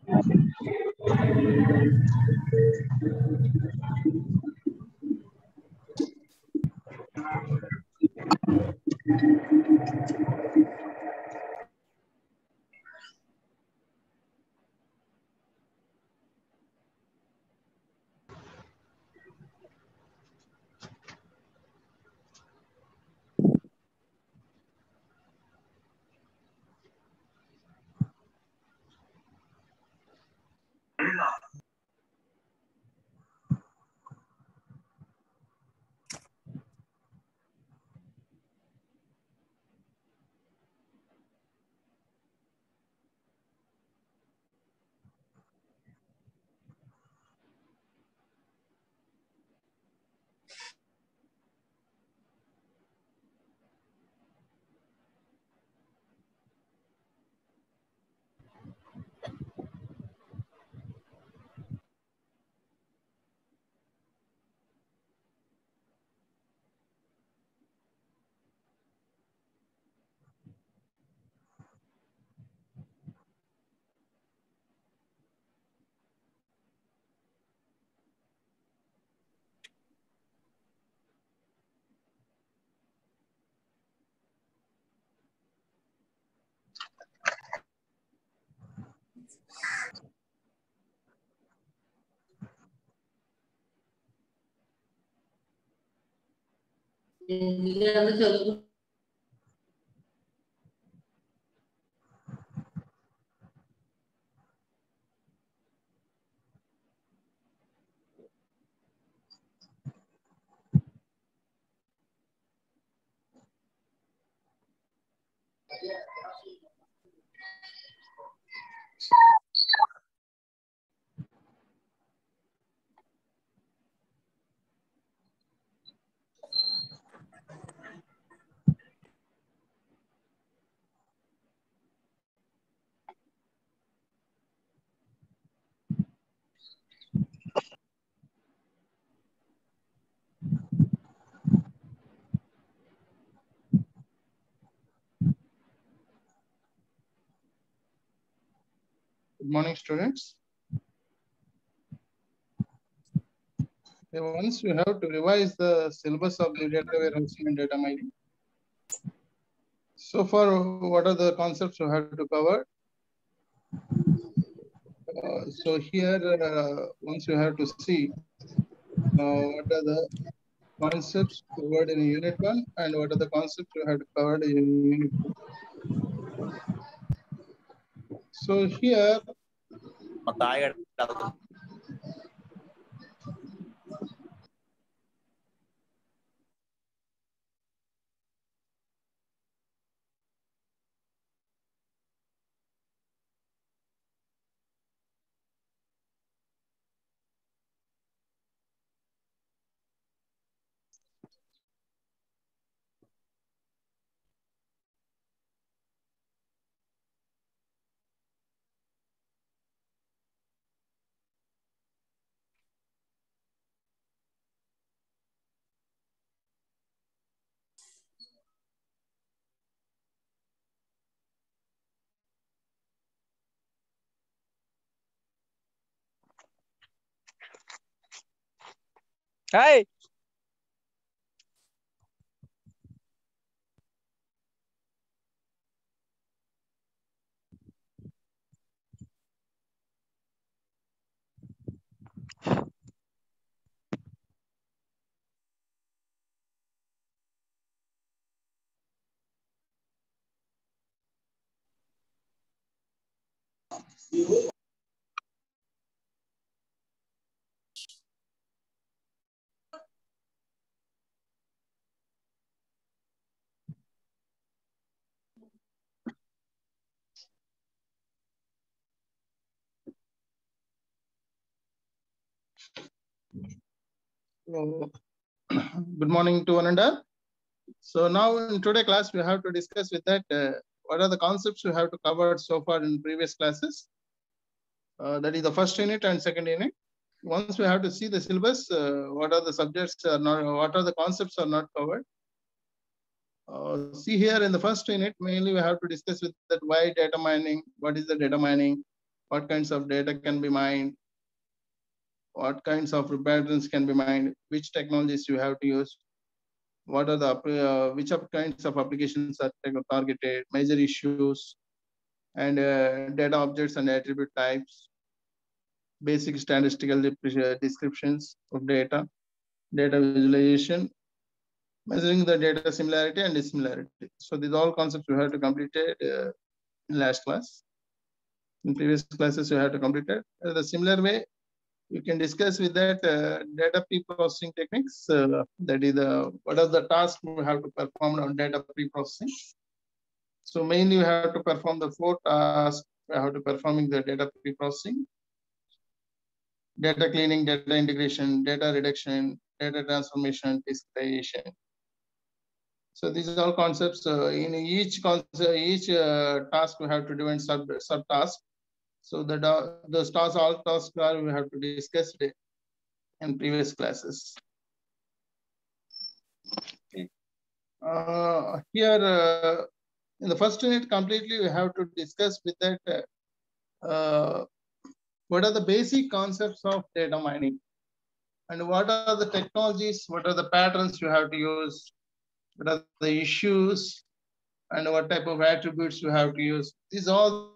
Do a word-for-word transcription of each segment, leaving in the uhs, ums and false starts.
Good morning, students. Once you have to revise the syllabus of the data warehousing and data mining. So far, what are the concepts you have to cover? Uh, so here, uh, once you have to see uh, what are the concepts covered in unit one and what are the concepts you have to cover in unit two. So here, Hi. so, good morning to one and all. So now in today's class, we have to discuss with that uh, what are the concepts we have to cover so far in previous classes. Uh, that is the first unit and second unit. Once we have to see the syllabus, uh, what are the subjects are not, what are the concepts are not covered. Uh, see here in the first unit, mainly we have to discuss with that why data mining, what is the data mining, what kinds of data can be mined, what kinds of patterns can be mined, which technologies you have to use, what are the uh, which of kinds of applications are targeted, major issues, and uh, data objects and attribute types, basic statistical descriptions of data, data visualization, measuring the data similarity and dissimilarity. So these all concepts you have to complete it uh, in last class. In previous classes you have to complete it. Uh, the similar way, you can discuss with that uh, data pre-processing techniques. Uh, that is the what are the tasks we have to perform on data pre-processing. So mainly we have to perform the four tasks. We have to performing the data pre-processing, data cleaning, data integration, data reduction, data transformation, discretization. So these are all concepts. Uh, in each concept, each uh, task we have to do in sub subtask. So the those tasks, all tasks are we have to discuss today in previous classes. Okay. Uh, here uh, in the first unit completely, we have to discuss with that uh, uh, what are the basic concepts of data mining, and what are the technologies, what are the patterns you have to use, what are the issues, and what type of attributes you have to use. These are all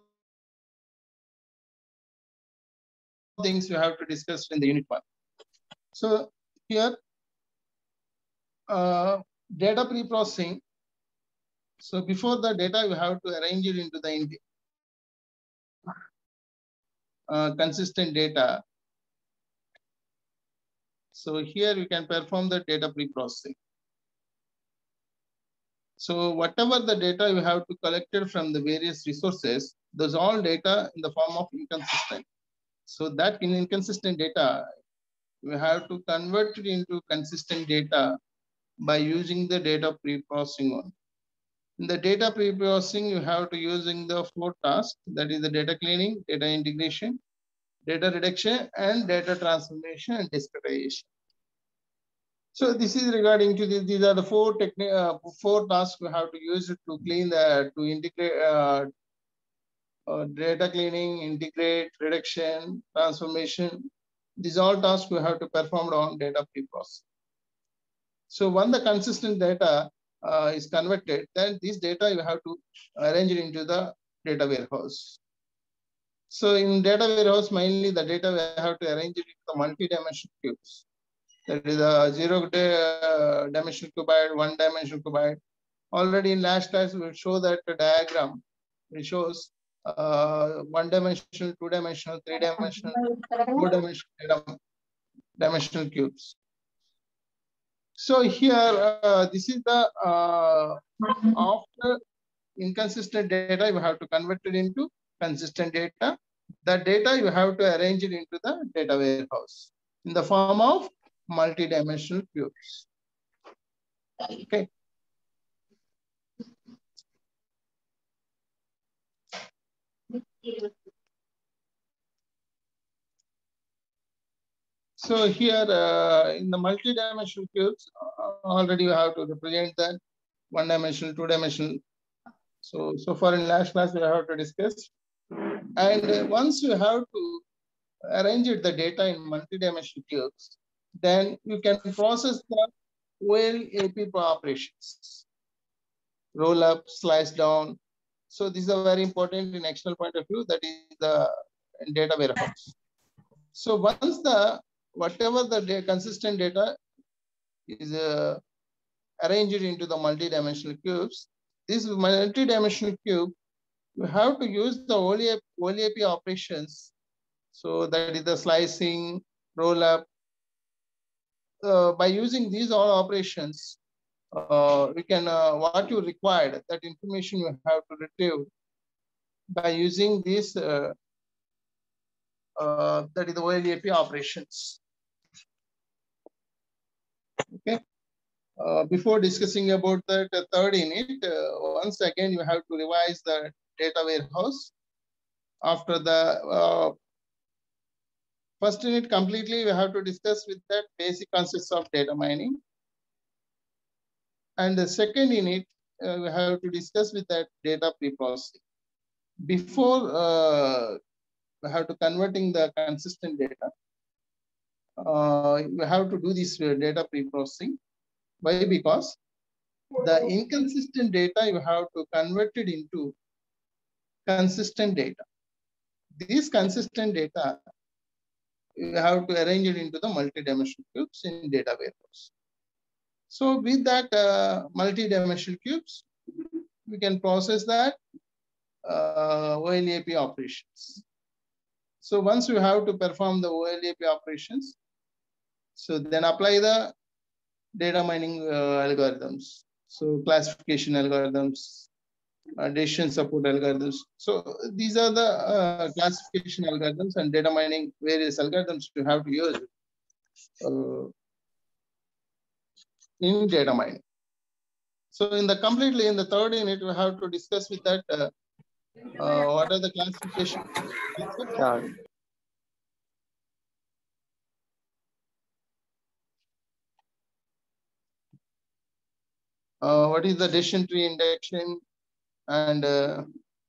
things you have to discuss in the unit one. So here, uh, data pre-processing. So before the data, you have to arrange it into the uh, consistent data. So here you can perform the data pre-processing. So whatever the data you have to collect it from the various resources, those all data in the form of inconsistent. So that in inconsistent data, we have to convert it into consistent data by using the data pre-processing one. In the data pre-processing, you have to using the four tasks, that is the data cleaning, data integration, data reduction, and data transformation and discretization. So this is regarding to this. These are the four technique, uh, four tasks we have to use to clean the to integrate uh, uh, data cleaning, integrate, reduction, transformation. These all tasks we have to perform on data pre-processing. So when the consistent data uh, is converted, then this data you have to arrange it into the data warehouse. So in data warehouse, mainly the data we have to arrange it into the multi-dimensional cubes. That is a zero uh, dimensional cuboid, one dimensional cuboid. Already in last class, we will show that diagram. It shows uh, one dimensional, two dimensional, three dimensional, four dimensional, dimensional cubes. So here, uh, this is the uh, after inconsistent data, you have to convert it into consistent data. The data you have to arrange it into the data warehouse in the form of multi-dimensional cubes. Okay. So here uh, in the multi-dimensional cubes, uh, already you have to represent that one dimensional, two dimensional. So, so far in last class, we have to discuss. And uh, once you have to arrange it, the data in multi-dimensional cubes, then you can process the O L A P operations, roll up, slice down. So these are very important in external point of view, that is the data warehouse. So once the, whatever the consistent data is uh, arranged into the multi-dimensional cubes, this multi-dimensional cube, you have to use the O L A P operations. So that is the slicing, roll up. Uh, by using these all operations, uh, we can, uh, what you required, that information you have to retrieve by using this, uh, uh, that is the O L A P operations. Okay. Uh, before discussing about the, the third unit, uh, once again, you have to revise the data warehouse. After the uh, first unit completely, we have to discuss with that basic concepts of data mining. And the second unit, uh, we have to discuss with that data pre-processing. Before uh, we have to converting the consistent data. Uh, we have to do this data pre-processing. Why? Because the inconsistent data you have to convert it into consistent data. These consistent data you have to arrange it into the multi-dimensional cubes in data warehouse. So with that uh, multi-dimensional cubes, we can process that uh, O L A P operations. So once you have to perform the O L A P operations, so then apply the data mining uh, algorithms. So classification algorithms, uh, decision support algorithms. So these are the uh, classification algorithms and data mining various algorithms you have to use uh, in data mining. So in the completely in the third unit, we have to discuss with that uh, uh, what are the classification. Yeah. Uh, what is the decision tree indexing and uh,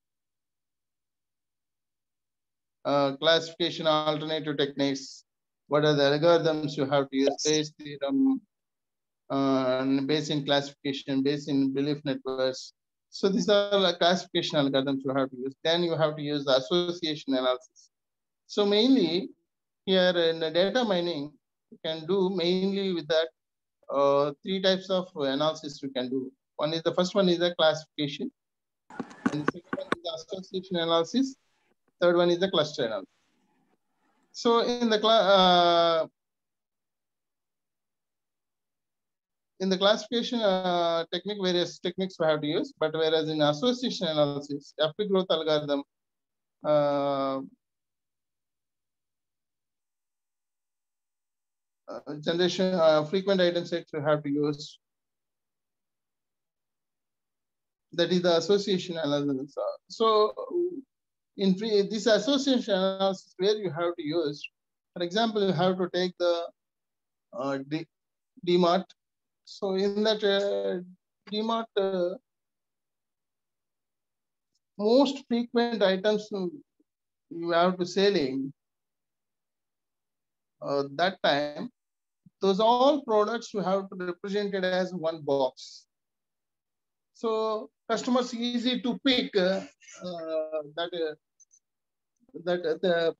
uh, classification alternative techniques? What are the algorithms you have to use? Bayes theorem, uh, and Bayesian classification, Bayesian belief networks. So these are like classification algorithms you have to use. Then you have to use the association analysis. So mainly here in the data mining, you can do mainly with that uh, three types of analysis you can do. One is the first one is the classification, and the second one is the association analysis. Third one is the cluster analysis. So in the uh, in the classification uh, technique, various techniques we have to use, but whereas in association analysis, F P growth algorithm, uh, uh, generation uh, frequent item sets we have to use. That is the association analysis. So in this association analysis, where you have to use, for example, you have to take the uh, D, DMART. So in that uh, DMART, uh, most frequent items you have to selling uh, that time, those all products you have to represent it as one box. So customers easy to pick uh, uh, that uh, that uh, the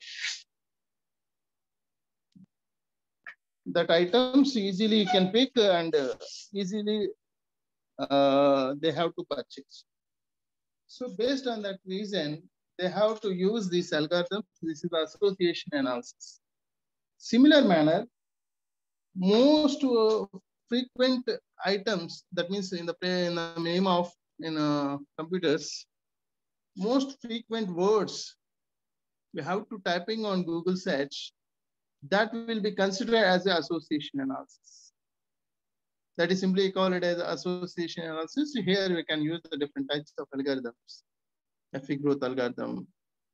that items easily you can pick and uh, easily uh, they have to purchase. So based on that reason, they have to use this algorithm. This is the association analysis. Similar manner, most uh, frequent items, that means in the, in the name of in uh, computers, most frequent words we have to typing on Google search, that will be considered as an association analysis. That is simply call it as association analysis. Here we can use the different types of algorithms. F P growth algorithm.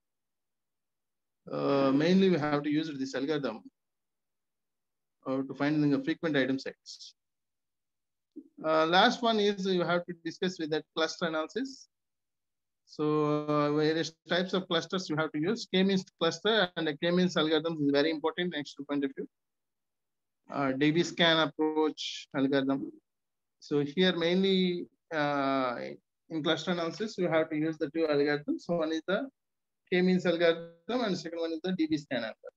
Uh, mainly we have to use this algorithm uh, to find the frequent item sets. Uh, last one is you have to discuss with that cluster analysis. So uh, various types of clusters you have to use. K-means cluster and the K-means algorithm is very important next to point of view. Uh, D B scan approach algorithm. So here mainly uh, in cluster analysis, you have to use the two algorithms. So one is the K-means algorithm and the second one is the D B scan algorithm.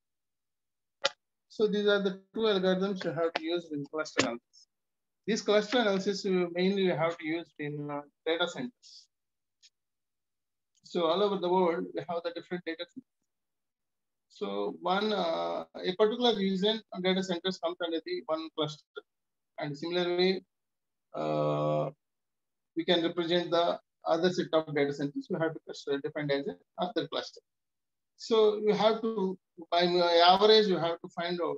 So these are the two algorithms you have to use in cluster analysis. This cluster analysis you mainly have to use in uh, data centers. So all over the world, we have the different data centers. So one, uh, a particular region data centers comes under the one cluster. And similarly, uh, we can represent the other set of data centers. We have to cluster defined as another cluster. So you have to, by average, you have to find out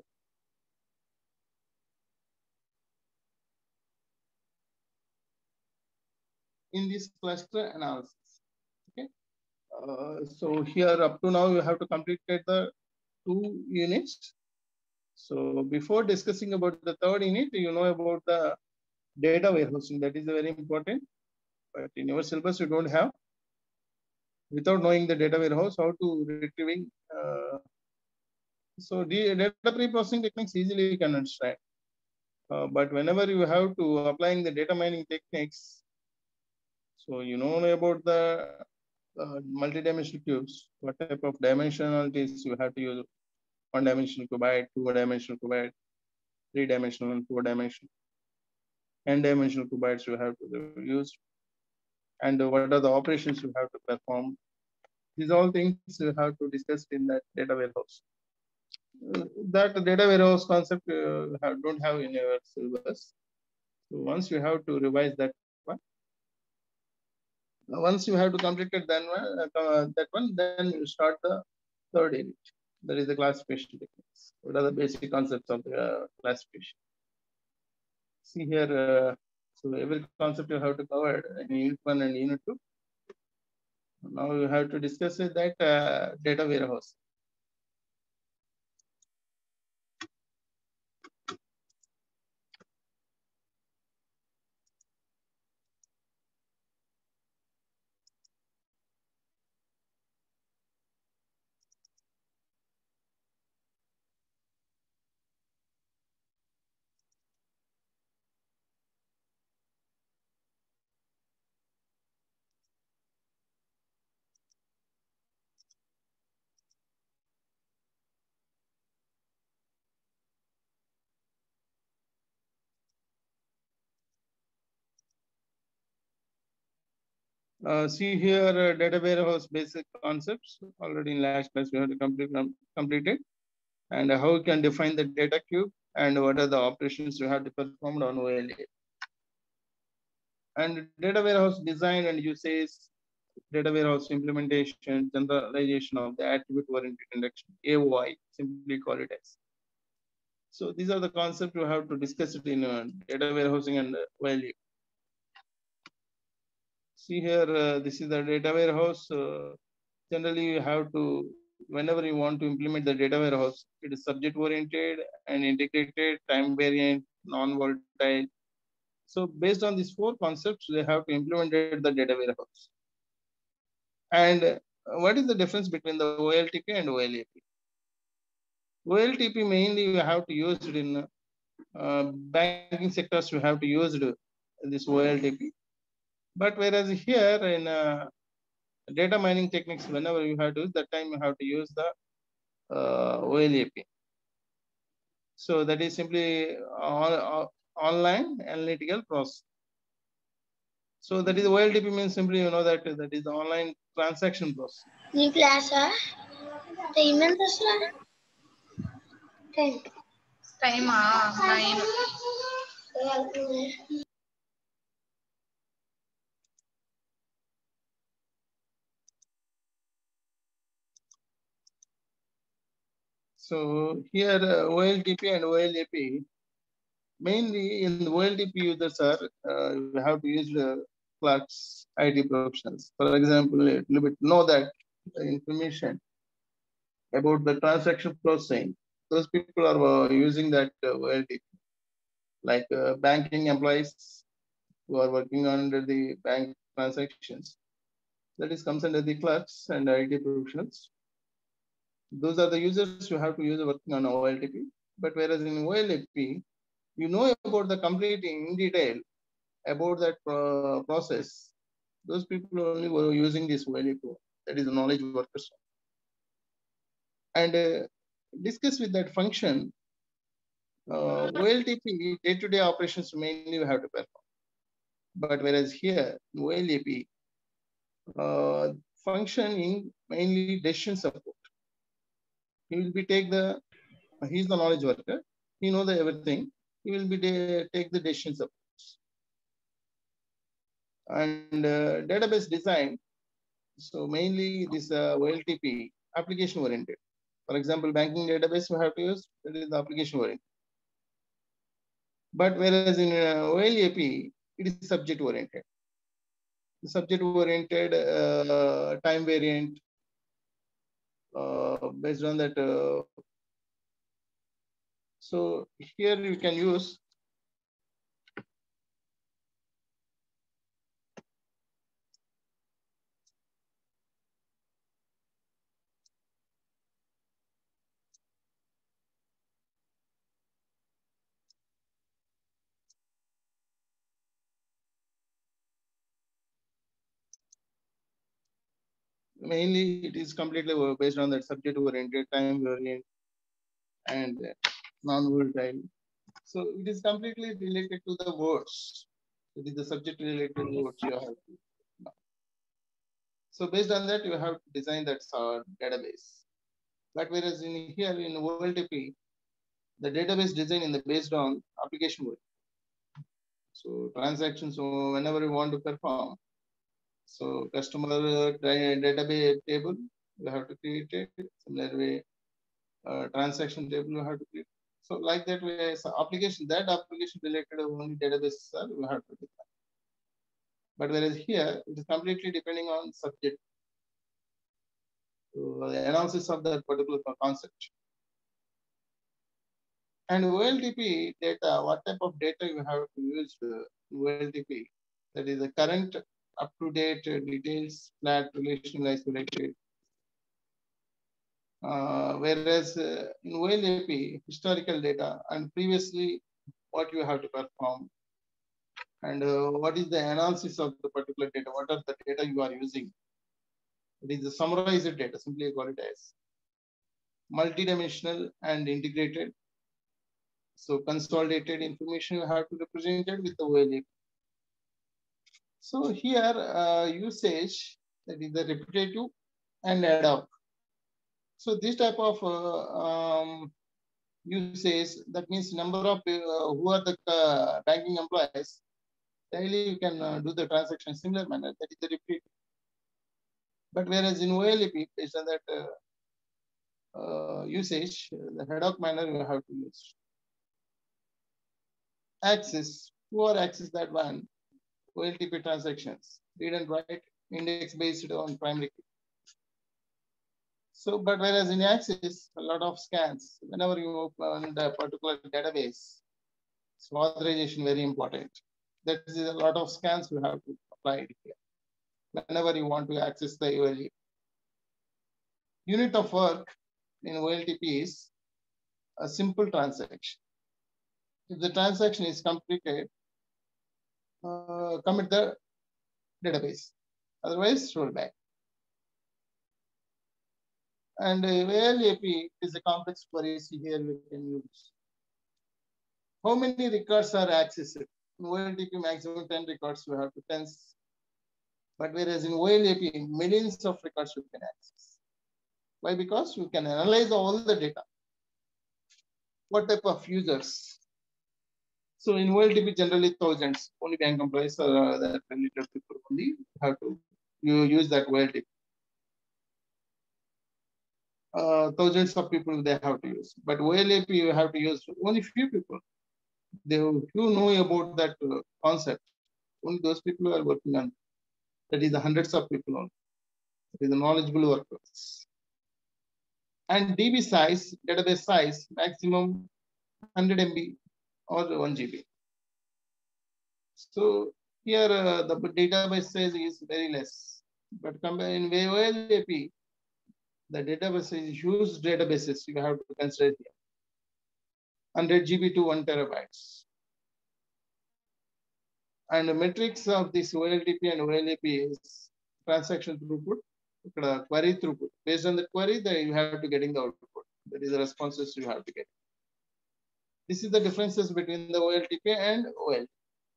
in this cluster analysis. Okay. Uh, so here up to now, you have to complete the two units. So before discussing about the third unit, you know about the data warehousing. That is very important. But in your syllabus, you don't have. without knowing the data warehouse, how to retrieving. Uh, so the data pre-processing techniques easily you can understand. Uh, but whenever you have to applying the data mining techniques, so you know about the uh, multi-dimensional cubes, what type of dimensionalities you have to use: one-dimensional cuboid, two-dimensional cuboid, three-dimensional and four-dimensional, n-dimensional cuboids you have to use, and what are the operations you have to perform. These all things you have to discuss in that data warehouse. Uh, that data warehouse concept uh, have, don't have in your syllabus. So once you have to revise that one, once you have to complete it, then uh, that one, then you start the third unit. That is the classification techniques. What are the basic concepts of the uh, classification? See here, uh, so every concept you have to cover in unit one and unit two. Now you have to discuss with that uh, data warehouse. Uh, see here, uh, data warehouse basic concepts. Already in last class we have to complete um, completed, and how you can define the data cube and what are the operations you have to perform on O L A. And data warehouse design and usage, data warehouse implementation, generalization of the attribute-oriented induction, A O I, simply call it as. So these are the concepts you have to discuss it in uh, data warehousing and uh, O L A. See here, uh, this is the data warehouse. Uh, generally, you have to, whenever you want to implement the data warehouse, it is subject-oriented and integrated, time-variant, non-volatile. So based on these four concepts, they have to implement the data warehouse. And uh, what is the difference between the O L T P and O L A P? O L T P mainly you have to use it in uh, banking sectors. You have to use it, this O L T P. But whereas here in uh, data mining techniques, whenever you have to use that time, you have to use the uh, O L A P. So that is simply on, online analytical process. So that is O L T P means simply you know that that is the online transaction process. New class, ah? Time ఎంత అసలు? Time. Time ah nine. So here uh, O L T P and O L A P, mainly in the O L T P users are uh, you have to use the clerks, I T professionals. For example, a little bit know that the information about the transaction processing. Those people are uh, using that uh, O L T P, like uh, banking employees who are working under the bank transactions. That is comes under the clerks and I T professionals. Those are the users you have to use working on O L T P. But whereas in O L A P, you know about the complete in detail about that uh, process. Those people only were using this O L A P. That is the knowledge workers. And uh, discuss with that function. Uh, O L T P day-to-day operations mainly we have to perform. But whereas here in O L A P, uh, functioning mainly decision support. He will be take the, he is the knowledge worker. He know the everything. He will be take the decision support. And uh, database design. So mainly this uh, O L T P application oriented. For example, banking database we have to use, that is the application oriented. But whereas in uh, O L A P, it is subject oriented. The subject oriented, uh, time variant, uh, based on that. Uh, so here you can use mainly it is completely based on that subject oriented, time oriented, and non-volatile. So it is completely related to the words. It is the subject related words you have to. So based on that, you have to design that uh, database. But whereas in here in O L T P, the database design is based on application work. So transactions, so whenever you want to perform, so customer uh, database table, you have to create it. Similar way, uh, transaction table you have to create. So like that way, so application, that application related only databases are you have to define. But whereas here, it is completely depending on subject. So the analysis of that particular concept. And O L T P data, what type of data you have to use uh, O L T P? That is the current up-to-date uh, details, flat, relational, isolated. Uh, whereas uh, in O L A P, historical data and previously what you have to perform and uh, what is the analysis of the particular data, what are the data you are using. It is the summarized data, simply call it as multidimensional and integrated. So consolidated information you have to represent it with the O L A P. So here uh, usage, that is the repetitive and ad hoc. So this type of uh, um, usage, that means number of uh, who are the uh, banking employees, daily you can uh, do the transaction similar manner, that is the repeat. But whereas in O L A P, based on that uh, uh, usage, the ad hoc manner you have to use. Access, who are access that one? O L T P transactions, read and write, index based on primary key. So, but whereas in Axis, a lot of scans, whenever you open the particular database, so authorization very important. That is a lot of scans you have to apply it here. Whenever you want to access the O L T P. Unit of work in O L T P is a simple transaction. If the transaction is completed, uh, commit the database. Otherwise, roll back. And O L A P is a complex query here we can use. How many records are accessed? In O L T P, maximum ten records you have to tens. But whereas in O L A P, millions of records you can access. Why? Because you can analyze all the data. What type of users? So in O L T P, generally thousands, only bank employees are uh, that related people only have to you use that O L T P. Uh, thousands of people they have to use, but O L A P you have to use only few people. They who know about that uh, concept, only those people are working on. That is the hundreds of people only. That is the knowledgeable workers. And D B size, database size, maximum one hundred M B or one G B. So here uh, the database size is very less, but in O L A P, the database is huge databases you have to consider here. one hundred G B to one terabytes. And the metrics of this O L T P and O L A P is transaction throughput, query throughput. Based on the query, that you have to getting the output. That is the responses you have to get. This is the differences between the O L T P and O L T P.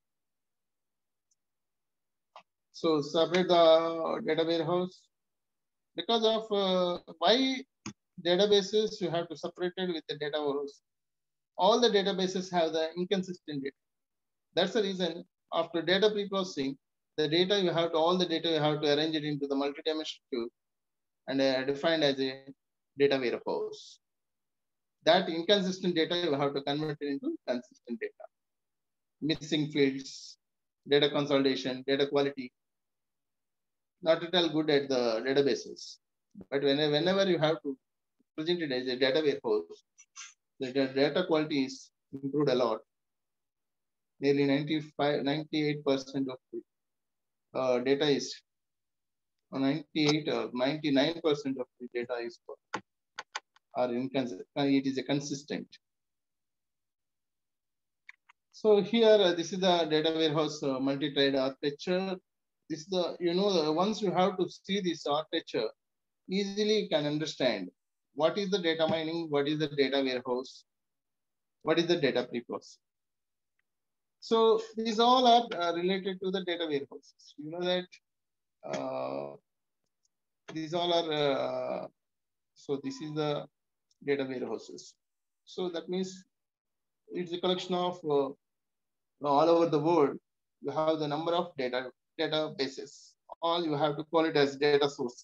So separate the data warehouse. Because of uh, why databases, you have to separate it with the data warehouse. All the databases have the inconsistent data. That's the reason after data pre-processing, the data you have to, all the data you have to arrange it into the multi-dimensional cube and uh, defined as a data warehouse. That inconsistent data you have to convert it into consistent data. Missing fields, data consolidation, data quality, not at all good at the databases. But whenever, whenever you have to present it as a data warehouse, the data quality is improved a lot. Nearly ninety-five, ninety-eight percent of the uh, data is ninety-eight or ninety-nine percent of the data is are inconsistent. It is a consistent. So here, uh, this is the data warehouse uh, multi-thread architecture. This is the, you know, the, once you have to see this architecture, easily you can understand what is the data mining, what is the data warehouse, what is the data preprocessing. So these all are uh, related to the data warehouses. You know that uh, these all are, uh, so this is the data warehouses. So that means it's a collection of uh, all over the world. You have the number of data databases. All you have to call it as data sources.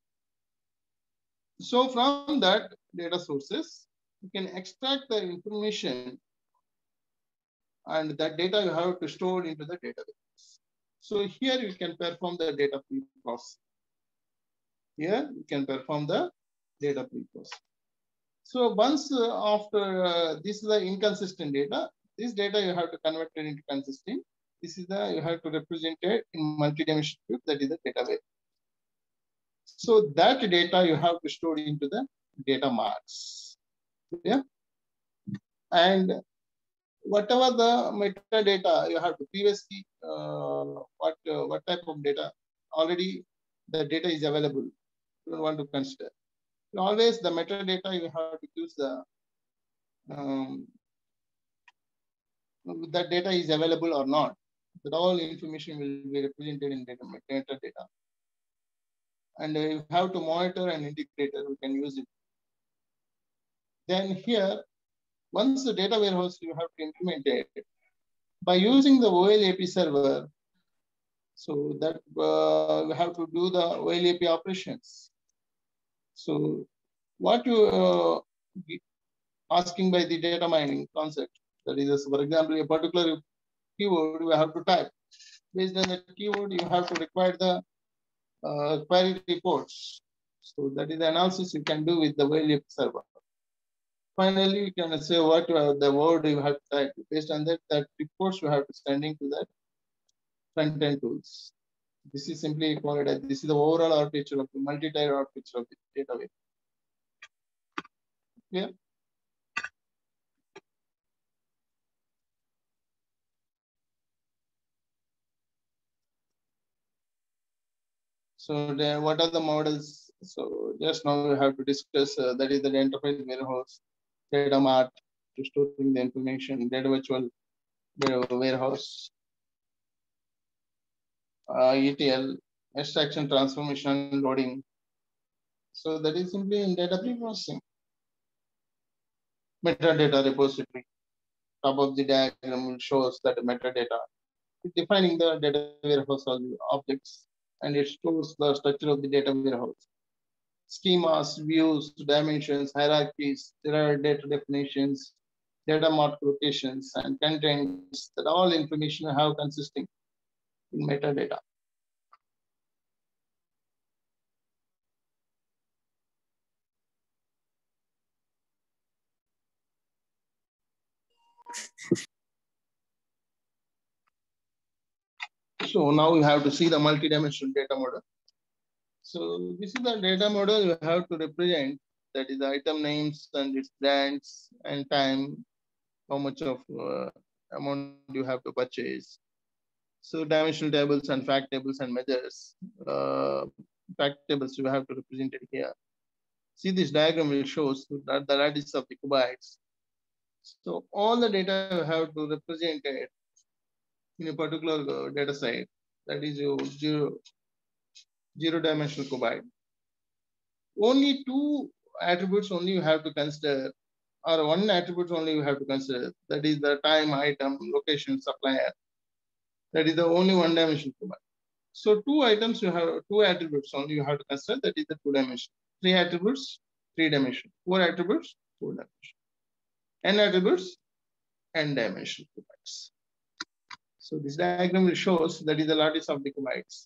So from that data sources, you can extract the information, and that data you have to store into the database. So here you can perform the data pre-processing. Here you can perform the data pre-processing. So once uh, after uh, this is the inconsistent data, this data you have to convert it into consistent. This is the you have to represent it in multi-dimensional cube, that is the data wave. So that data you have to store into the data marts. Yeah. And whatever the metadata you have to previously uh, what uh, what type of data already the data is available. You don't want to consider. Always the metadata you have to use the um, that data is available or not. That all information will be represented in data metadata. And uh, you have to monitor and integrator, we can use it. Then here, once the data warehouse you have to implement it by using the O L A P server. So that uh, we have to do the O L A P operations. So what you uh, asking by the data mining concept, that is, for example, a particular keyword you have to type. Based on that keyword, you have to require the uh, query reports. So that is the analysis you can do with the O L A P server. Finally, you can say what uh, the word you have to type. Based on that, that reports you have to sending to that front-end tools. This is simply called as this is the overall architecture of the multi-tier architecture of the data wave. Yeah. So the, what are the models? So just now we have to discuss uh, that is the enterprise warehouse, data mart to storing the information, data virtual warehouse, uh, E T L, extraction, transformation, loading. So that is simply in data pre-processing. Metadata repository. Top of the diagram shows that metadata. Defining the data warehouse objects, and it shows the structure of the data warehouse. Schemas, views, dimensions, hierarchies, there are data definitions, data mart locations, and contents, that all information have consisting in metadata. So now you have to see the multi-dimensional data model. So this is the data model you have to represent, that is the item names and its brands and time, how much of uh, amount you have to purchase. So dimensional tables and fact tables and measures. Uh, fact tables you have to represent it here. See, this diagram will show that the radius of the cubites. So all the data you have to represent it in a particular uh, data set, that is your zero, zero dimensional cubite. Only two attributes only you have to consider, or one attribute only you have to consider, that is the time, item, location, supplier. That is the only one dimensional cubite. So two items you have, two attributes only you have to consider, that is the two dimension. Three attributes, three dimension. Four attributes, four dimension. N attributes, n dimensional cubites. So this diagram shows that is the lattice of the cubites.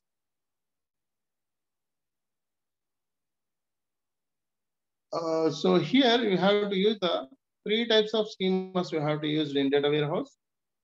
Uh, so here you have to use the three types of schemas you have to use in data warehouse.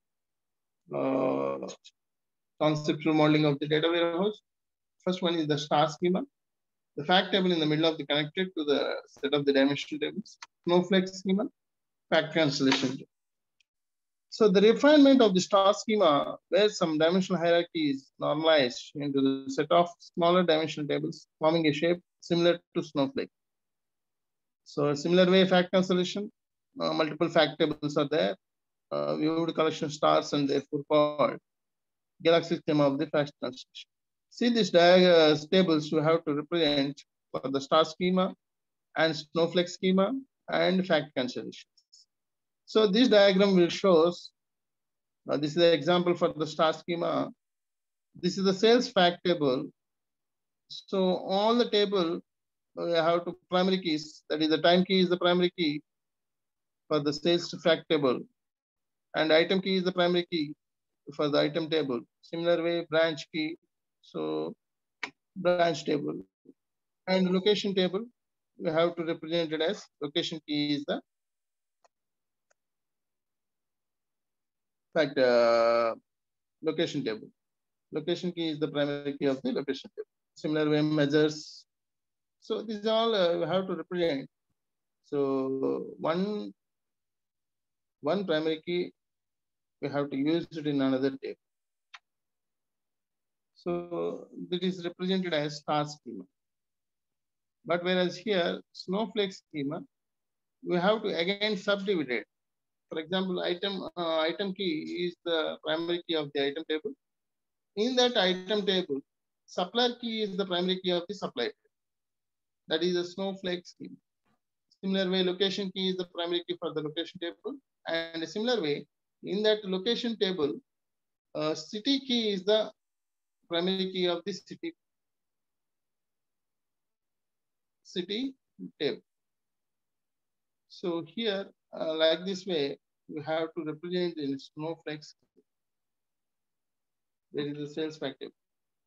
Uh, conceptual modeling of the data warehouse. First one is the star schema. The fact table in the middle of the connected to the set of the dimensional tables. Snowflake schema, fact translation. So the refinement of the star schema, where some dimensional hierarchy is normalized into the set of smaller dimensional tables, forming a shape similar to Snowflake. So similar way, fact cancellation, uh, multiple fact tables are there. Uh, viewed collection stars and therefore called galaxy schema of the fact cancellation. See these uh, tables you have to represent for the star schema and Snowflake schema and fact cancellations. So this diagram will show, uh, this is the example for the star schema. This is the sales fact table. So all the table uh, you have to primary keys, that is the time key is the primary key for the sales fact table, and item key is the primary key for the item table. Similar way, branch key, so branch table, and location table, we have to represent it as location key is the fact uh, location table. Location key is the primary key of the location table. Similar way, measures. So these all uh, we have to represent. So one one primary key we have to use it in another table. So that is represented as star schema. But whereas here, Snowflake schema, we have to again subdivide it. For example, item uh, item key is the primary key of the item table. In that item table, supplier key is the primary key of the supplier table. That is a Snowflake schema. Similar way, location key is the primary key for the location table. And a similar way, in that location table, uh, city key is the primary key of the city city table. So here, uh, like this way, we have to represent in Snowflake. There is a sales fact table.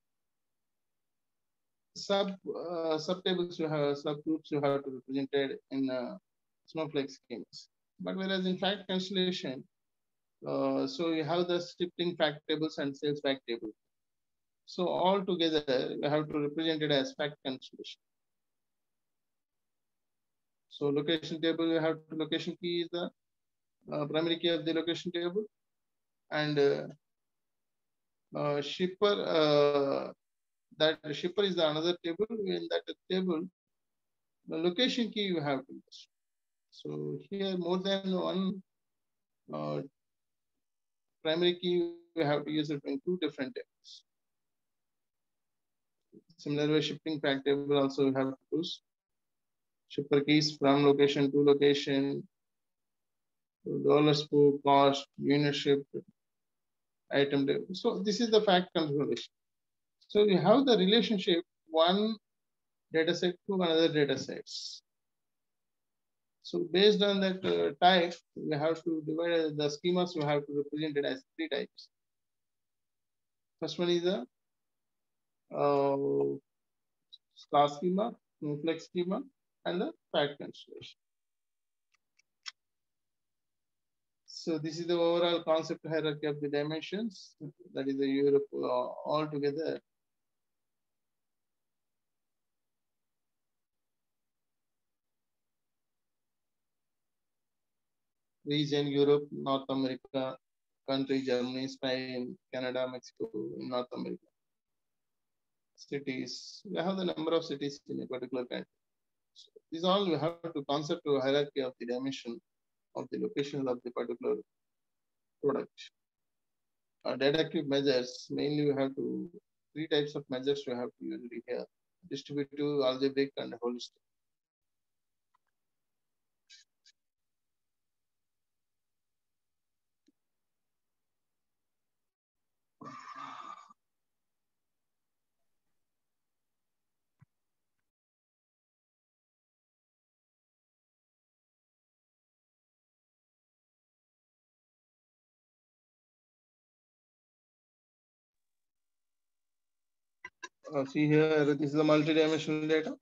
Sub uh, subtables you have subgroups you have to represent it in uh, Snowflake schemas. But whereas in fact cancellation, uh, so you have the shifting fact tables and sales fact table. So all together you have to represent it as fact cancellation. So location table, you have to location key is the uh, primary key of the location table, and uh, uh, shipper uh, that shipper is the another table. In that table, the location key you have to use. So here more than one uh, primary key we have to use it in two different tables. Similar way, shipping fact table also we have to use shipper keys from location to location, dollar spool, cost, unit shipped, item table. So this is the fact cancellation. So we have the relationship one data set to another data sets. So based on that uh, type, we have to divide the schemas. We have to represent it as three types. First one is the uh, star schema, Snowflake schema, and the fact cancellation. So this is the overall concept hierarchy of the dimensions. That is the Europe uh, all together. Region Europe, North America, country Germany, Spain, Canada, Mexico, North America. Cities, we have the number of cities in a particular country. So these all we have to concept to hierarchy of the dimension of the location of the particular product. Uh, deductive measures, mainly we have to, three types of measures we have to use here: distributive, algebraic, and holistic. Uh, see here, this is the multi-dimensional data.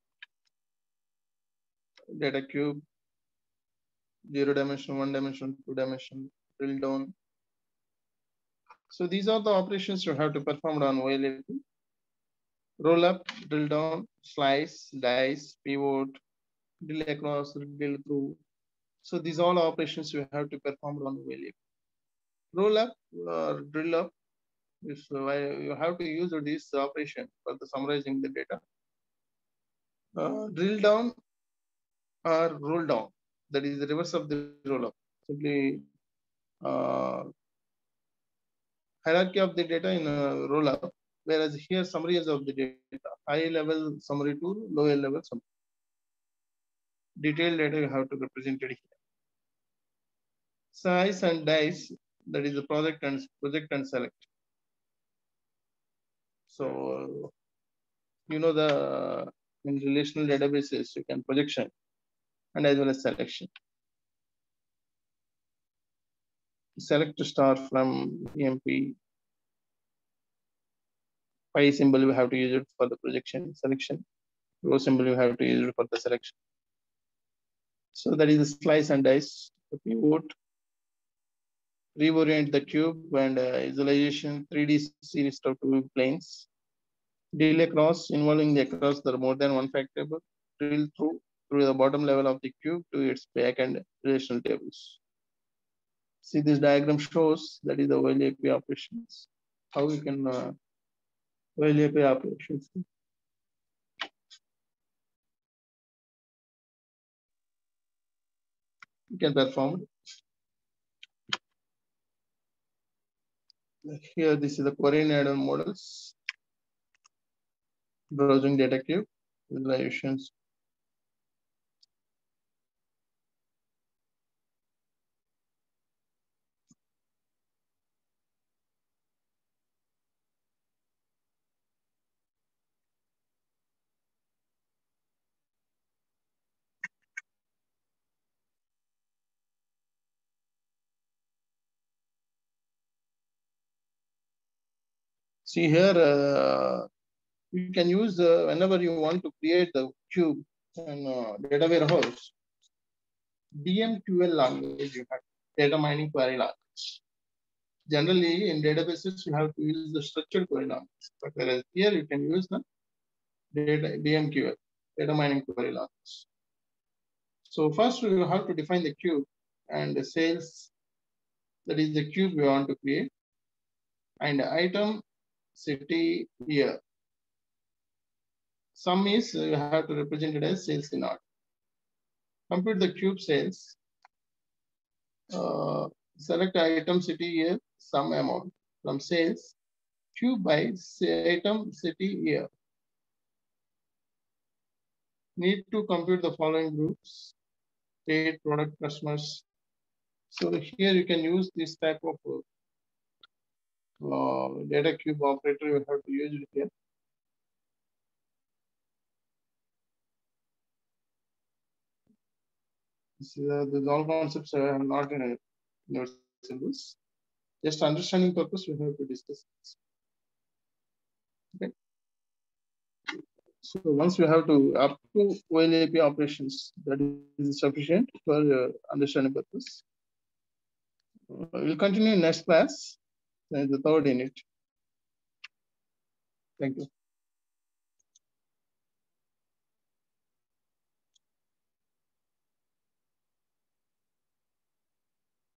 Data cube, zero dimension, one dimension, two dimension, drill down. So these are the operations you have to perform on O L A P. Roll up, drill down, slice, dice, pivot, drill across, drill through. So these all operations you have to perform on O L A P. Roll up or drill up, is uh, you have to use this operation for the summarizing the data. uh, drill down or roll down. That is the reverse of the roll up. Simply uh, hierarchy of the data in a roll up, whereas here summaries of the data, high level summary to lower level summary. Detailed data you have to represent it here. Size and dice, that is the project and project and select. So you know the in relational databases you can projection and as well as selection. Select star from E M P. Pi symbol you have to use it for the projection selection. Row symbol you have to use it for the selection. So that is the slice and dice. The pivot, reorient the cube and uh, visualization three D series of two planes. Delay cross involving the across the more than one fact table. Drill through through the bottom level of the cube to its back and relational tables. See, this diagram shows that is the O L A P operations. How we can uh, O L A P operations. You can perform. Here, this is the query add-on models. Browsing data cube, visualizations. See here, uh, you can use uh, whenever you want to create the cube and uh, data warehouse. D M Q L language you have data mining query language. Generally, in databases you have to use the structured query language, but whereas here you can use the data D M Q L data mining query language. So first we have to define the cube and the sales. That is the cube we want to create, and item, city, year. Sum is you have to represent it as sales in order. Compute the cube sales. Uh, select item, city, year, sum amount from sales. Cube by item, city, year. Need to compute the following groups: state, product, customers. So here you can use this type of uh, data cube operator. You have to use it here. See, uh, these all concepts are not in your syllabus. Just understanding purpose, we have to discuss this. Okay. So once we have to up to O L A P operations, that is sufficient for uh, understanding purpose. Uh, we'll continue in next class, and the third unit. Thank you.